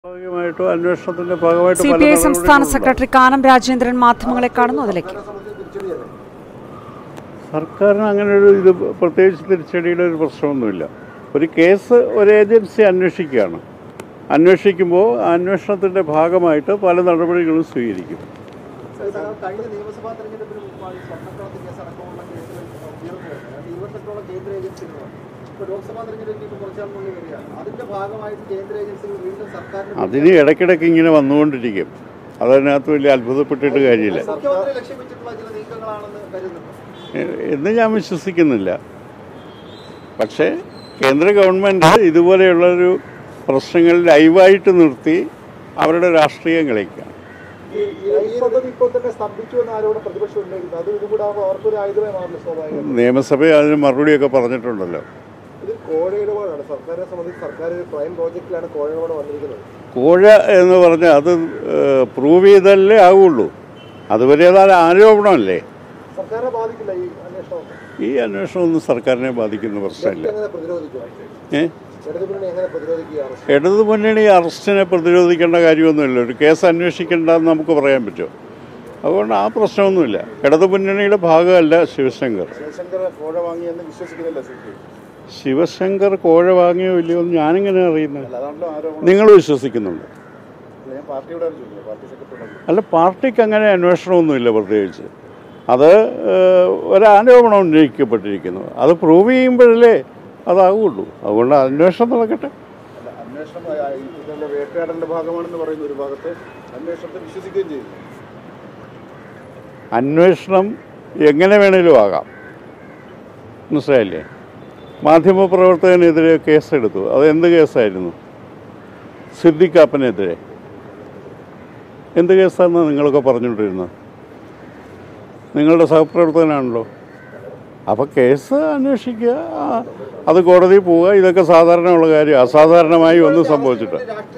CPI സംസ്ഥാന secretary Kanam Rajendran മാധ്യമങ്ങളെ കാണുന്നു. അതിലേക്ക് സർക്കാരിന് അങ്ങനെ ഒരു പ്രത്യേകിച്ച് തിരിച്ചടിയുടെ ഒരു പ്രശ്നമൊന്നുമില്ല. ഒരു കേസ് ഒരു ഏജൻസി അന്വേഷിക്കുകയാണ്. അന്വേഷിക്കുമ്പോൾ ആ അന്വേഷണത്തിൻ്റെ ഭാഗമായിട്ട് പല നടപടികളും സ്വീകരിക്കും. അതിന് ഇടയ്ക്കിടയ്ക്ക് ഇങ്ങനെ വന്നുകൊണ്ടിരിക്കും. അതിനകത്ത് വലിയ അത്ഭുതപ്പെട്ടിട്ട് കാര്യമില്ല എന്ന് ഞാൻ വിശ്വസിക്കുന്നില്ല. പക്ഷേ കേന്ദ്ര ഗവൺമെൻറ് ഇതുപോലെയുള്ളൊരു പ്രശ്നങ്ങൾ ലൈവായിട്ട് നിർത്തി അവരുടെ രാഷ്ട്രീയം കളിക്കുകയാണ്. നിയമസഭ അതിന് മറുപടിയൊക്കെ പറഞ്ഞിട്ടുണ്ടല്ലോ. കോഴ എന്ന് പറഞ്ഞാൽ അത് പ്രൂവ് ചെയ്താലേ ആവുള്ളൂ. അതുവരെ അത് ആരോപണമല്ലേ. ഈ അന്വേഷണം ഒന്നും സർക്കാരിനെ ബാധിക്കുന്ന പ്രശ്നമില്ല. ഇടതു മുന്നണി അറസ്റ്റിനെ പ്രതിരോധിക്കേണ്ട കാര്യമൊന്നുമില്ല. ഒരു കേസ് അന്വേഷിക്കേണ്ടെന്ന് നമുക്ക് പറയാൻ പറ്റുമോ? അതുകൊണ്ട് ആ പ്രശ്നമൊന്നുമില്ല. ഇടതു മുന്നണിയുടെ ഭാഗമല്ല ശിവശങ്കർ. ശിവശങ്കർ കോഴ വാങ്ങിയോ ഇല്ലയോ എന്ന് ഞാനിങ്ങനെ അറിയുന്നത്? നിങ്ങൾ വിശ്വസിക്കുന്നുണ്ട്? അല്ല, പാർട്ടിക്ക് അങ്ങനെ അന്വേഷണമൊന്നുമില്ല പ്രത്യേകിച്ച്. അത് ഒരാരോപണം ഉന്നയിക്കപ്പെട്ടിരിക്കുന്നു. അത് പ്രൂവ് ചെയ്യുമ്പോഴല്ലേ അതാവുള്ളൂ. അതുകൊണ്ട് അന്വേഷണം നടക്കട്ടെ. അന്വേഷണം എങ്ങനെ വേണേലും ആകാം, മനസ്സിലായില്ലേ? മാധ്യമപ്രവർത്തകനെതിരെ കേസെടുത്തു. അത് എന്ത് കേസായിരുന്നു? സിദ്ദിഖാപ്പനെതിരെ എന്ത് കേസാണെന്ന് നിങ്ങളൊക്കെ പറഞ്ഞുകൊണ്ടിരുന്നത്? നിങ്ങളുടെ സഹപ്രവർത്തകനാണല്ലോ. അപ്പോൾ കേസ് അന്വേഷിക്കുക, അത് കോടതിയിൽ പോവുക, ഇതൊക്കെ സാധാരണയുള്ള കാര്യം. അസാധാരണമായി ഒന്നും സംഭവിച്ചിട്ട്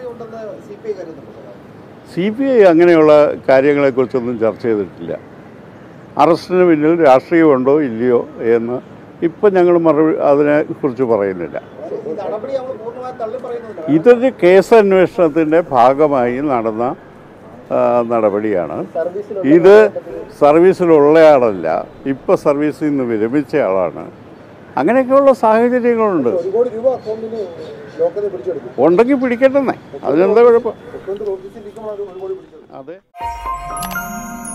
CPI അങ്ങനെയുള്ള കാര്യങ്ങളെക്കുറിച്ചൊന്നും ചർച്ച ചെയ്തിട്ടില്ല. അറസ്റ്റിന് പിന്നിൽ രാഷ്ട്രീയമുണ്ടോ ഇല്ലയോ എന്ന് ഇപ്പം ഞങ്ങൾ അതിനെക്കുറിച്ച് പറയുന്നില്ല. ഇതൊരു കേസ് അന്വേഷണത്തിൻ്റെ ഭാഗമായി നടന്ന നടപടിയാണ്. ഇത് സർവീസിലുള്ളയാളല്ല, ഇപ്പം സർവീസിൽ നിന്ന് വിരമിച്ച ആളാണ്. അങ്ങനെയൊക്കെയുള്ള സാഹചര്യങ്ങളുണ്ട്. ഉണ്ടെങ്കിൽ പിടിക്കട്ടെന്നേ, അതിനെന്താ കുഴപ്പം? അതെ.